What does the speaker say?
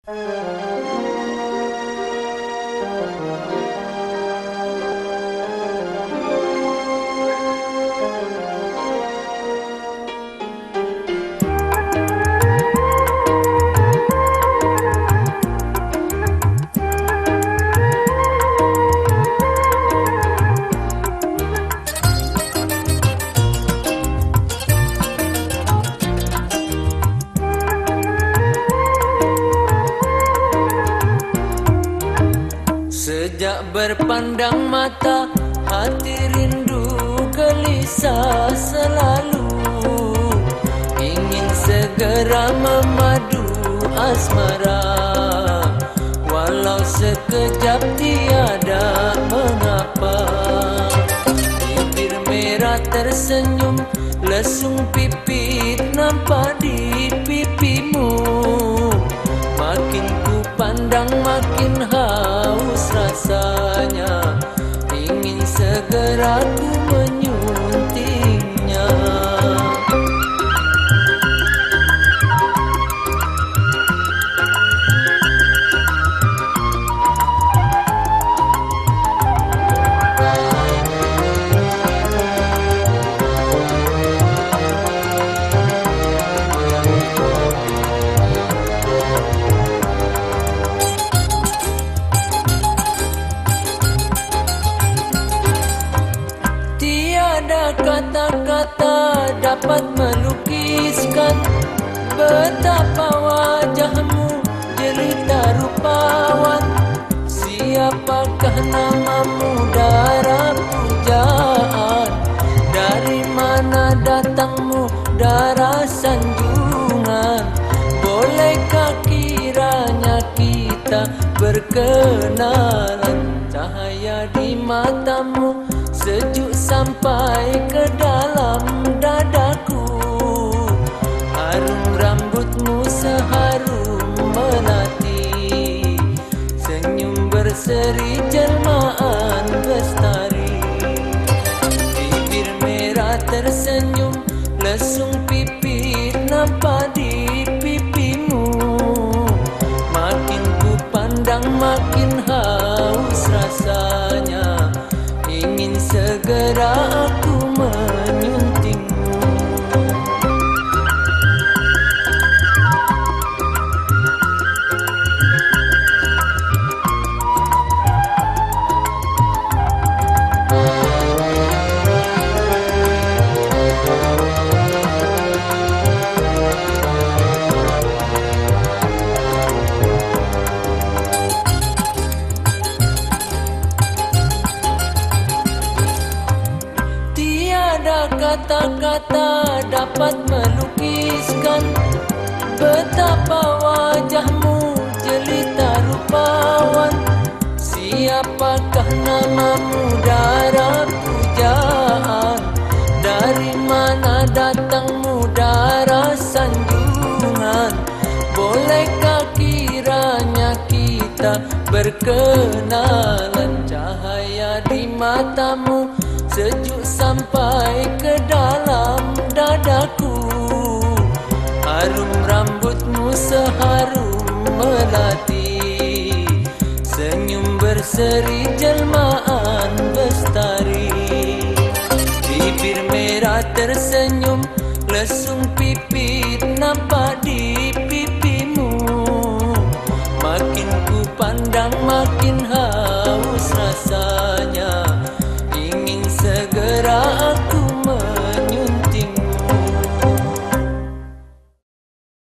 Sejak berpandang mata, hati rindu gelisah selalu, ingin segera memadu asmara. Walau sekejap tiada mengapa, bibir merah tersenyum, lesung pipit nampak di pipimu. Makin ku pandang makin haus rasanya, ingin segera ku menyuntingnya. Tiada kata-kata dapat melukiskan betapa wajahmu jelita rupawan. Siapakah namamu darah pujaan? Dari mana datangmu darah sanjungan? Bolehkah kiranya kita berkenalan? Cahaya di matamu sejuk sampai ke dalam dadaku, harum rambutmu seharum melati, senyum berseri jelmaan bestari. Bibir merah tersenyum, lesung pipit nampak di pipimu. Makin ku pandang makin haus rasanya, ingin segera aku menyuntingmu. Tiada kata-kata dapat melukiskan betapa wajahmu jelita rupawan. Siapakah namamu darah pujaan? Dari mana datangmu darah sanjungan? Bolehkah kiranya kita berkenalan? Cahaya di matamu sejuk sampai ke dalam dadaku, harum rambutmu seharum melati, senyum berseri jelmaan bestari. Bibir merah tersenyum, lesung pipit nampak di pipimu. Makin ku pandang makin